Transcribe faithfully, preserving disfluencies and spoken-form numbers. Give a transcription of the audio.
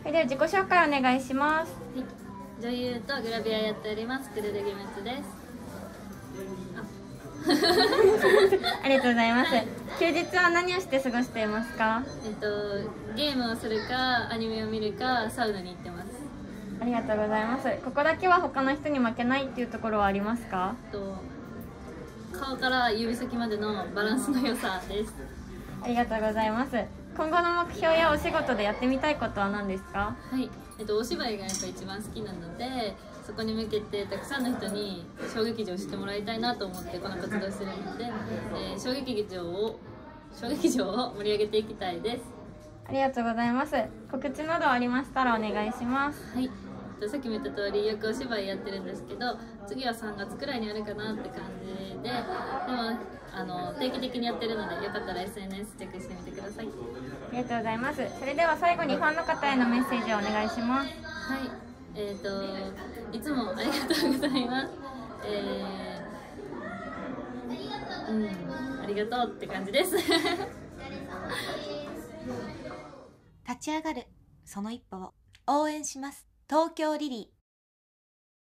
それでは自己紹介お願いします。 はい、女優とグラビアやっておりますクルルギムツです。 ありがとうございます。休日は何をして過ごしていますか？ えっとゲームをするかアニメを見るかサウナに行ってます。 ありがとうございます。ここだけは他の人に負けないっていうところはありますか？ えっと顔から指先までのバランスの良さです。 ありがとうございます。今後の目標やお仕事でやってみたいことは何ですか？ はい、えっとお芝居がやっぱ一番好きなので、そこに向けてたくさんの人に小劇場を知ってもらいたいなと思ってこの活動をしてるので、えー、小劇場を小劇場を盛り上げていきたいです。 ありがとうございます。告知などありましたらお願いします。 はい、さっきも言った通りよくお芝居やってるんですけど、次はさんがつくらいにあるかなって感じで、でもあの定期的にやってるのでよかったら エスエヌエス チェックしてみてください。 ありがとうございます。それでは最後にファンの方へのメッセージをお願いします。 はい、えっ、ー、といつもありがとうございます。えー、うんありがとうって感じです。 立ち上がるその一歩を応援します。東京リリー。